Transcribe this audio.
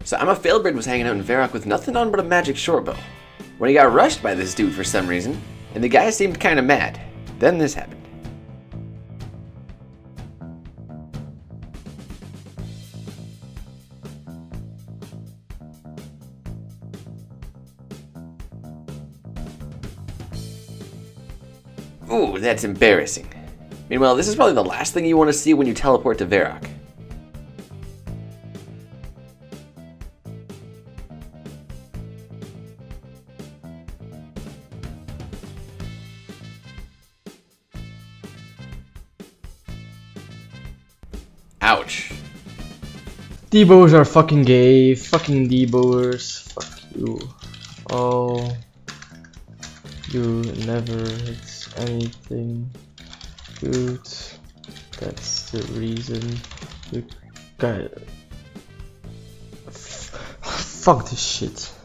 So I'm a failbird was hanging out in Varrock with nothing on but a magic shortbow, when he got rushed by this dude for some reason, and the guy seemed kinda mad. Then this happened. Ooh, that's embarrassing. Meanwhile, this is probably the last thing you want to see when you teleport to Varrock. Ouch. Deboers are fucking gay. Fucking Deboers. Fuck you. Oh. You never hit anything good. That's the reason you got. Fuck this shit.